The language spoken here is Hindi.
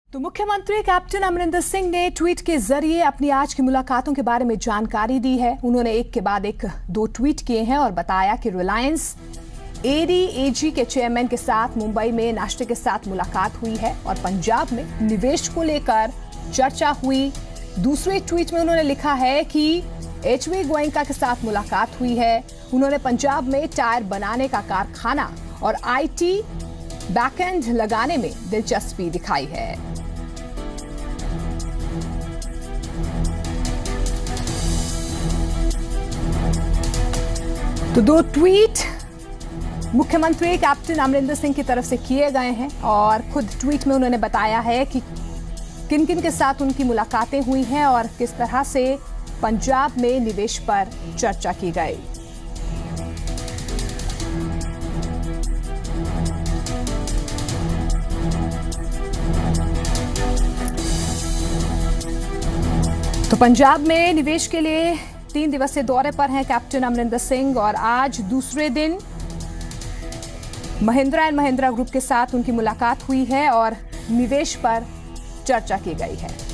तो मुख्यमंत्री कैप्टन अमरिंदर सिंह ने ट्वीट के जरिए अपनी आज की मुलाकातों के बारे में जानकारी दी है। उन्होंने एक के बाद एक दो ट्वीट किए हैं और बताया कि रिलायंस एडीएजी के चेयरमैन के साथ मुंबई में नाश्ते के साथ मुलाकात हुई है और पंजाब में निवेश को लेकर चर्चा हुई। दूसरे ट्वीट में उन्होंने लिखा है कि एचवी गोयनका के साथ मुलाकात हुई है। उन्होंने पंजाब में टायर बनाने का कारखाना और आईटी बैकएंड लगाने में दिलचस्पी दिखाई है। तो दो ट्वीट मुख्यमंत्री कैप्टन अमरिंदर सिंह की तरफ से किए गए हैं और खुद ट्वीट में उन्होंने बताया है कि किन किन के साथ उनकी मुलाकातें हुई हैं और किस तरह से पंजाब में निवेश पर चर्चा की गई। तो पंजाब में निवेश के लिए 3 दिवसीय दौरे पर हैं कैप्टन अमरिंदर सिंह और आज दूसरे दिन महिंद्रा एंड महिंद्रा ग्रुप के साथ उनकी मुलाकात हुई है और निवेश पर चर्चा की गई है।